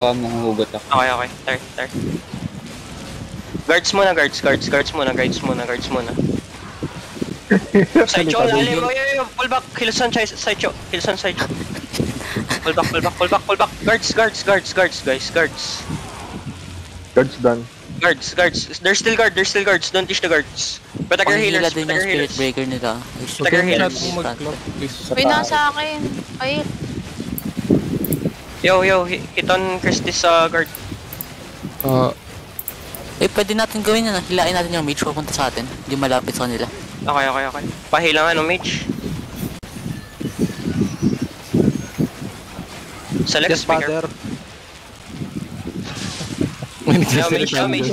Manghuhugot ako. Okay. Tar. Guards muna. Sideshow, lalim mo. Yo. Pull back. Hilson, sideshow. Pull back. Guards, guys. Guards done. Guards. There's still guards. Don't teach the guards. Protect your healers. din yung spirit breaker nila. Protect your healers. Uy, nasa akin. Ay, Yo, hit on Christie sa guard. Pwede natin gawin yan. Hilain natin yung mage papunta sa atin. Hindi malapit sa kanila. Okay. Pahilangan ng mage. Select speaker. Mage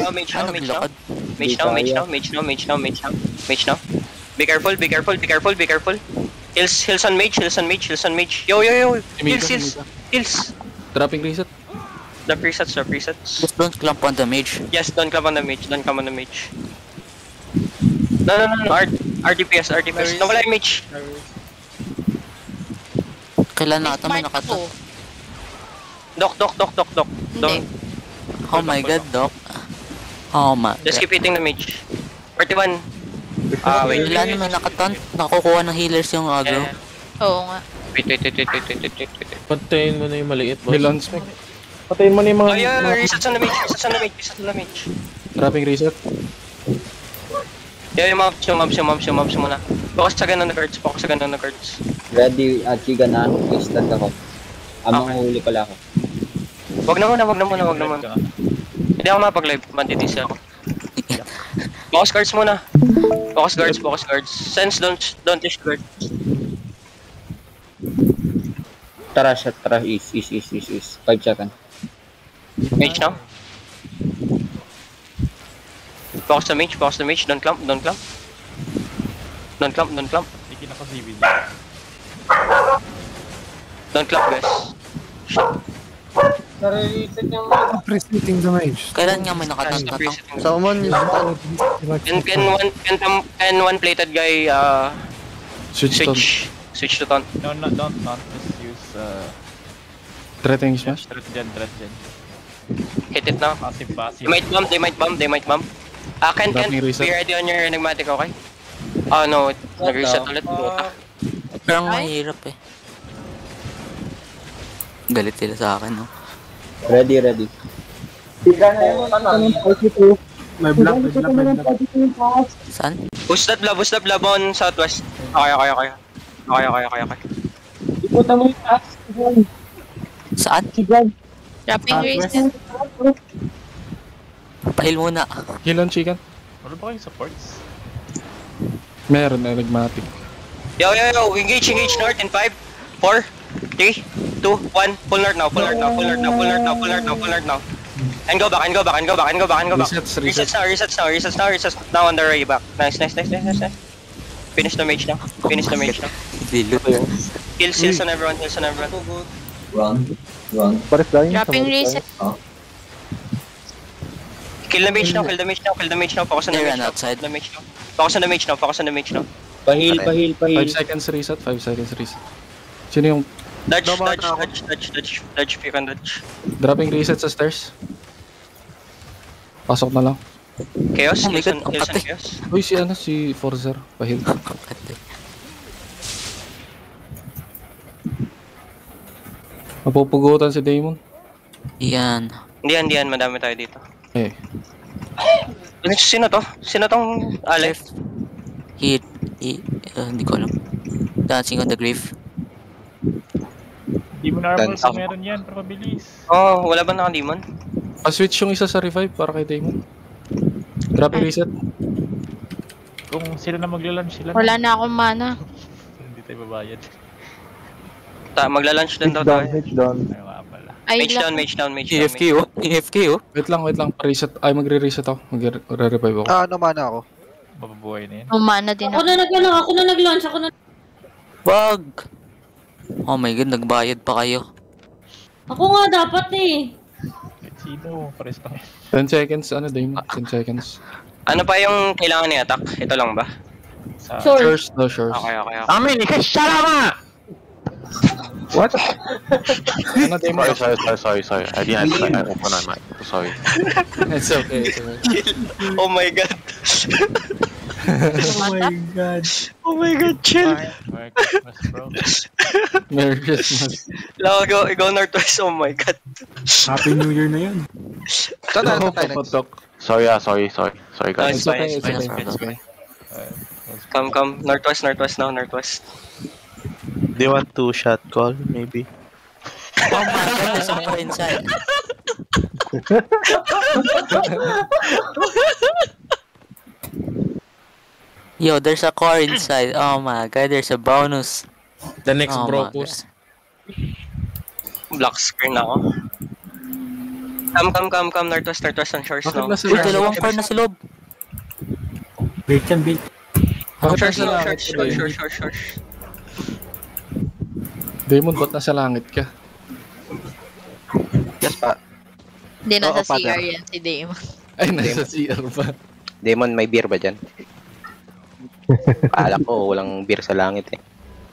now. Be careful. Hills on mage. Yo. Hills. Dropping reset. The presets. Just don't clamp on the mage. Yes, don't come on the mage. No. RDPS. Nawala yung mage. Kailan na ata may nakata? Doc. Don't. Oh my god, Doc. Oh my god. Just keep hitting the mage. 41. Wait. Wala naman nakataunt. Nakukuha ng healers yung aggro. oo nga. Wait. Patayin mo na yung maliit, boss. Milons. Patayin mo na yung mga... Reset on the mage. Dropping reset. Yung mobs muna. Focus sa ganun na guards. Ready, Chiga na. I-stand ako. Manghuli pala ako. Wag na muna. Hindi ako mapag-live. Mantitis ako. Focus guards muna. Focus guards. Sense, don't dish guards. Tara, is. 5 seconds. Mage now. Focus the mage. Don't clamp. Ikin ako CV. Don't clamp, guys. Presenting the mage. Kailan nga may nakataunt na to? Someone is... Can one plated guy Switch. Switch to taunt. No, don't. Just use Threatening smash. threat gen. Hit it now. Passive. They might bump. Can Dropping be reset. ready on your enigmatic, okay? Oh no, nag-reset ulit. Parang mahirap eh. Galit sila sa akin, no? Ready. May block. Saan? Boost that blob on southwest. Okay. Iputa mo yung taas. Saan? Dropping reset. Pahil muna. Heal on chicken. Wala ba kayong supports? Meron, enigmatic. Yo, engage north in 5, 4, 3, 2, 1. Pull north now. And go back. Resets now on the way back. Nice. Finish the mage now. Dilute. Kills on everyone. Run. Pares dying. Dropping reset. Kill the mage now. Focus on the They mage ran now. outside. Focus on the mage now. Pahil. 5 seconds reset. Sino yung Dodge if you can dodge. dropping reset sa stairs? Pasok na lang. Chaos, Oh my Hilson God, ang pati. Chaos. Uy, si Forzer. Pahil. Mapupugutan si Damon. Yan. Hindi yan, madami tayo dito. Eh. Sino tong alay? Hit. Hindi ko alam. Dancing on the grave. Demon armor kung meron yan, pero mabilis. Oh, wala ba naka-demon? Pa-switch yung isa sa revive para kay Damon. Dropping reset. Kung sila na magla-launch sila. Wala na akong mana. Hindi tayo babayad. Magla-launch din daw tayo. H down. Ay, nga pala. Ay, Mage down. AFK oh. Wait lang. Pa-reset. Ay, magre-reset ako. Magre-revive ako. Ano mana ako? Mababuhay na yan. Umana din Ako na nag-launch. Wag! Oh my god, nagbayad pa kayo. Ako nga dapat eh. Sino? Pares lang yan. 10 seconds, Damon? 10 seconds. Ano pa yung kailangan ni attack? Ito lang ba? Sa Sure. Shores. Okay. Amin, ikasyara ka! What? Ano, Demon? Sorry. I didn't open my mic. Sorry. It's okay. It's okay. Oh my god. Oh my god. Oh my god, chill. Merry Christmas, bro. Merry Christmas. Ikaw Northwest, oh my god. Happy New Year na yun. Papatok. Sorry, sorry, guys. It's okay, Nice, it's okay. nice. It's okay. Come. Northwest now, Northwest. Do you want to shot call, maybe? Oh my god, there's a core inside. Yo, there's a core inside. Oh my god, there's a bonus. The next Oh bro my post. Black screen ako. Come, Northwest on shores Bakit now. nasa Uy, langit? dalawang core na sa loob. Bait yan, bait. Bakit Shores nasa now, langit ka, Demon? shores. Demon, ba't nasa langit ka? Yes, pa. Hindi nasa Oo, father. CR yan si Damon. Ay, nasa CR ba? Demon, may beer ba dyan? Akala ko, walang beer sa langit eh.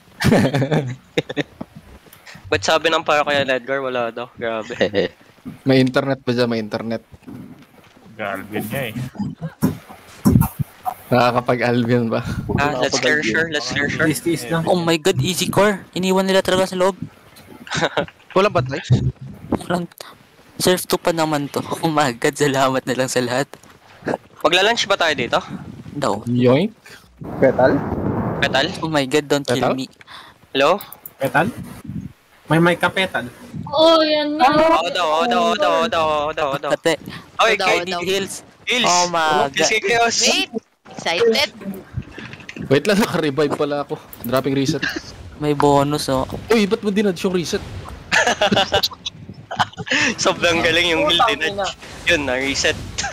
Ba't sabi ng para kaya Edgar, wala daw. Grabe. May internet ba dyan? May internet. Galvin niya eh. Nakakapag-Albion ba? Let's clear shore. Tiis lang. Oh my god, easy core. Iniwan nila talaga sa loob. Walang batay? Surf 2 pa naman to. Oh my god, salamat na lang sa lahat. Magla-lunch ba tayo dito? Daw. Yoink? Petal? Petal? Oh my god, don't kill Petal? me. Hello? Petal? May mic ka, petal. Oo, yan nga. Oo daw. Ate, Oy, Daw, KD daw. heals. Hills. Oh my Hills kay Chaos. Wait! Excited? Wait lang, naka-revive pala ako. Dropping reset. May bonus oh. Uy, ba't mo dinadge yung reset? Sobrang galing yung heal din. Yun, na-reset.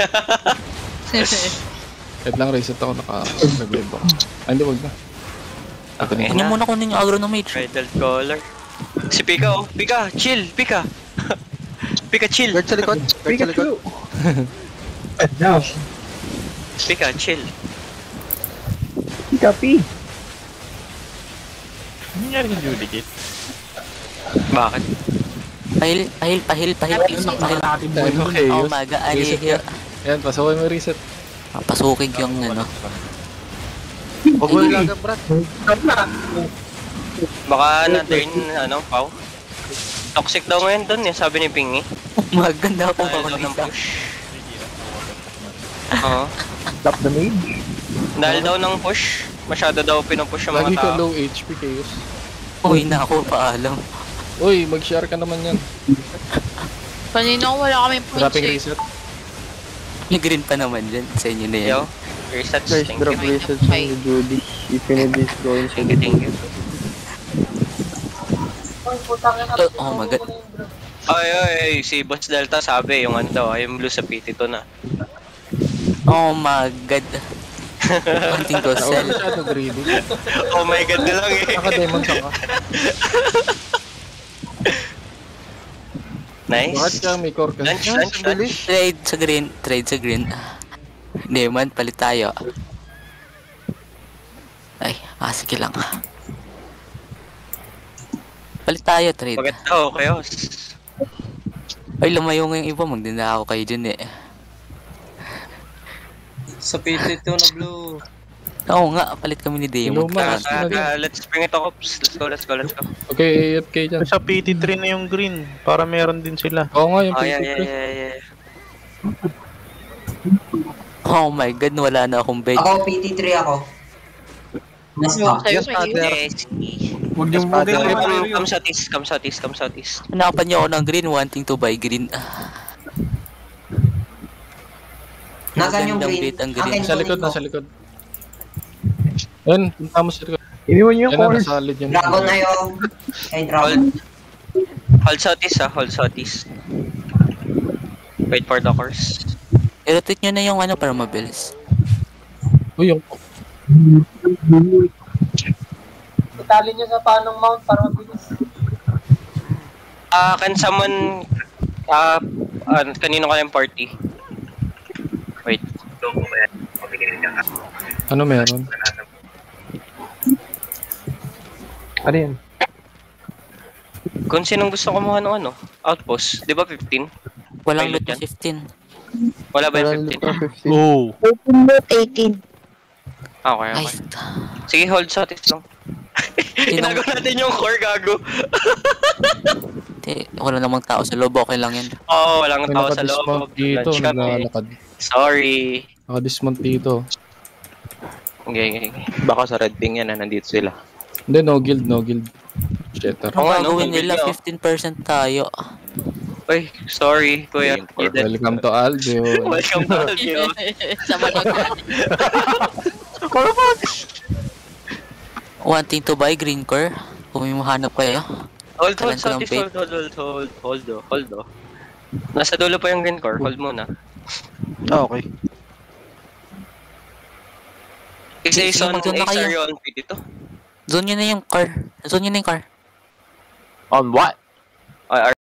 Wait lang, reset ako. Naka-revive ako. Ay, hindi, wag na. Okay Ano na. muna kunin yung agro ng mage? Bridal collar. Si Pika, oh. Pika, chill. Pika, chill. Guard sa likod. Now. Pika, chill. Copy. Ano nangyari kung duplicate? Bakit? Pahil. Okay, Oh use. my god, Reset ali. yan. Yan, pasaway mo yung reset. Pasukig yung ano. Huwag mo ilagang, Brad. Baka na-turn, Pau? Toxic daw ngayon dun, sabi ni Pingy. Maganda ako Dahil daw ng pakunisa. push. Oo. Stop the mage. Dahil daw ng push, masyado daw pinupush yung Lagi mga ka tao. low HP, Chaos. Uy na ako, paalam. Uy, mag-share ka naman yan. Kanina ko wala kami points Dropping eh. reset. May green pa naman dyan. Sa inyo na yan. Yo, resets, thank you. Reset ni Judy. If you need this, go Thank you. Oh my god. Ay, si Boss Delta sabi, yung ano daw, yung blue sa PT2 na. Oh my god. Hunting ko Ako sell. masyado greedy. Oh my god na lang eh. Naka-demon ka ka. Bakit Nice. ka may core ka? Lunch. Trade sa green. Demon, palit tayo. Ay, sige lang. Palit tayo, trade. Bakit daw, Chaos? Ay, lumayo nga yung iba. Magdina ako kayo dyan eh. Sa PT2 na blue. Oo nga, palit kami ni Demon. Luma. Let's bring it to Cops. Let's go. Okay, AFK dyan. Sa PT3 na yung green. Para meron din sila. Oo nga, yung Oh, PT3. yeah. Oh my god, wala na akong bed. Ako, PT3 ako. Mas pa. Sa'yo, Yes, may father. Huwag yung bugay Father. mo. Come southeast. Hanapan niyo ako ng green, wanting to buy green. Nasaan yung Magandang green? bait ang green. Akin, Sa likod, kunin ko. nasa likod. Yan, punta mo sa likod. Iniwan niyo yung Yan na, core. nasolid yan. Dragon na yun. Ay, dragon. Hold southeast. Wait for the course. I-rotate nyo na yung ano para mabilis. Uy, yung... Itali niyo sa panong mount para mabilis. Can someone... kanino ka yung party? Wait. Ano meron? Ano yan? Kung sinong gusto kumuha ng ano, outpost, di ba 15? Walang Pilot loot na yan. 15. Wala ba Parang yung 15? 15. Oh! Open mode 18. Okay, Ay, okay. Sige, hold sa atis lang. Inago natin yung core, gago. wala namang tao sa loob, okay lang yan. Oo, walang May tao sa nakadismount loob. dito, Lunch kami. naglalakad. Sorry. Nakadismount dito. Okay. Baka sa red ping yan na nandito sila. Hindi, no guild. Shitter. Oo nga, Ang no, gagawin nila, no. 15% tayo. Uy, sorry, kuya. Welcome to Aldio. Welcome to Aldio. Sa manok. Wanting to buy green core? Kung may mahanap kayo. Hold, Kailan ko sa ng atis, bait? hold. Nasa dulo pa yung green core, hold muna. Okay. Kasi Sige, son, mag-doon na kayo. ASR yun, dito. Zone nyo na yung car. Zone nyo na yung car. On what?